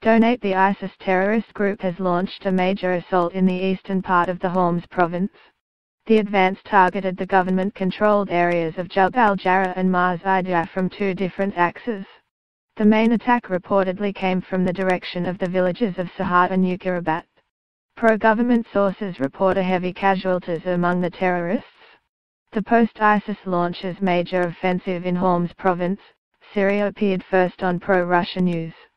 Donate. The ISIS terrorist group has launched a major assault in the eastern part of the Homs province. The advance targeted the government-controlled areas of Jub al-Jarrah and Mars-Idiyah from two different axes. The main attack reportedly came from the direction of the villages of Sahat and Ukirabat. Pro-government sources report a heavy casualties among the terrorists. The post-ISIS launches major offensive in Homs province, Syria appeared first on pro-Russia news.